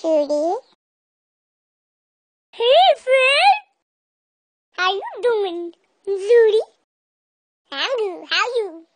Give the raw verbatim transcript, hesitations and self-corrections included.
Judy. Hey, friend. How you doing, Judy? I'm good. How you?